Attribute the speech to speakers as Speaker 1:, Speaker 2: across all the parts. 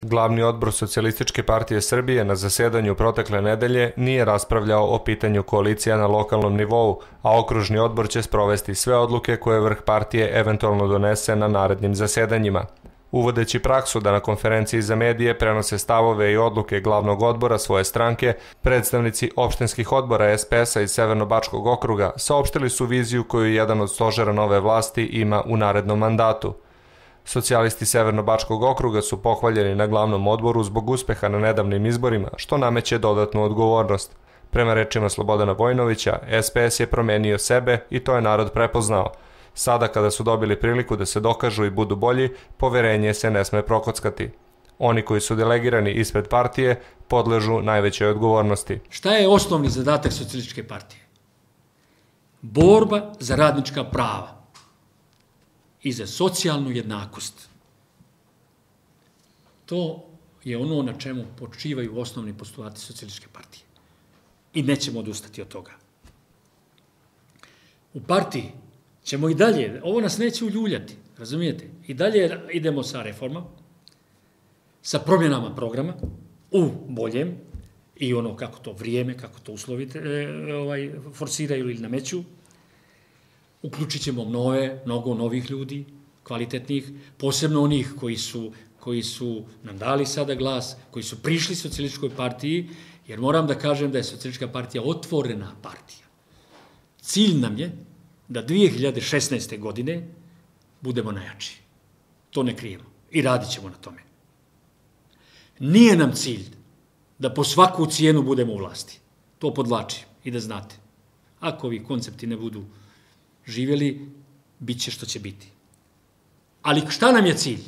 Speaker 1: Glavni odbor Socijalističke partije Srbije na zasedanju protekle nedelje nije raspravljao o pitanju koalicija na lokalnom nivou, a okružni odbor će sprovesti sve odluke koje vrh partije eventualno donese na narednim zasedanjima. Uvodeći praksu da na konferenciji za medije prenose stavove i odluke glavnog odbora svoje stranke, predstavnici opštinskih odbora SPS-a iz Severno-Bačkog okruga saopštili su viziju koju jedan od stožera nove vlasti ima u narednom mandatu. Socijalisti Severno-Bačkog okruga su pohvaljeni na glavnom odboru zbog uspeha na nedavnim izborima, što nameće dodatnu odgovornost. Prema rečima Slobodana Vojnovića, SPS je promenio sebe i to je narod prepoznao. Sada kada su dobili priliku da se dokažu i budu bolji, poverenje se ne sme prokockati. Oni koji su delegirani ispred partije podležu najvećoj odgovornosti.
Speaker 2: Šta je osnovni zadatak Socijalističke partije? Borba za radnička prava i za socijalnu jednakost. To je ono na čemu počivaju osnovni postulati Socijalističke partije. I nećemo odustati od toga. U partiji ćemo i dalje, ovo nas neće uljuljati, razumijete? I dalje idemo sa reformama, sa promjenama programa, u boljem, i ono kako to vrijeme, kako to uslovi forsiraju ili nameću. Uključit ćemo mnogo novih ljudi, kvalitetnih, posebno onih koji su nam dali sada glas, koji su prišli Socijalističkoj partiji, jer moram da kažem da je Socijalistička partija otvorena partija. Cilj nam je da 2016. godine budemo najjači. To ne krijemo i radit ćemo na tome. Nije nam cilj da po svaku cijenu budemo u vlasti. To podvlačim i da znate. Ako ovi koncepti ne budu živjeli, bit će što će biti. Ali šta nam je cilj?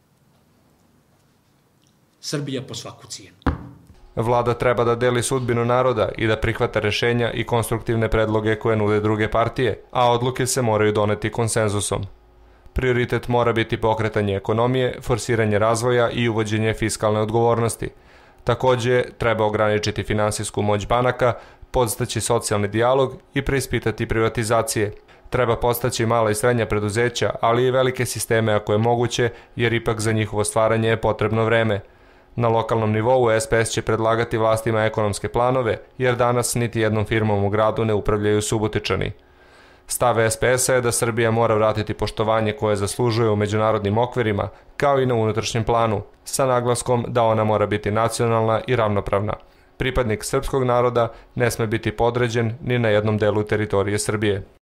Speaker 2: Srbija po svaku cijenu.
Speaker 1: Vlada treba da deli sudbinu naroda i da prihvata rešenja i konstruktivne predloge koje nude druge partije, a odluke se moraju doneti konsenzusom. Prioritet mora biti pokretanje ekonomije, forsiranje razvoja i uvođenje fiskalne odgovornosti. Takođe, treba ograničiti finansijsku moć banaka, podstaći socijalni dijalog i preispitati privatizacije. Treba podstaći mala i srednja preduzeća, ali i velike sisteme ako je moguće, jer ipak za njihovo stvaranje je potrebno vreme. Na lokalnom nivou SPS će predlagati vlastima ekonomske planove, jer danas niti jednom firmom u gradu ne upravljaju Subotičani. Stav SPS-a je da Srbija mora vratiti poštovanje koje zaslužuje u međunarodnim okvirima, kao i na unutrašnjem planu, sa naglaskom da ona mora biti nacionalna i ravnopravna. Pripadnik srpskog naroda ne sme biti podređen ni na jednom delu teritorije Srbije.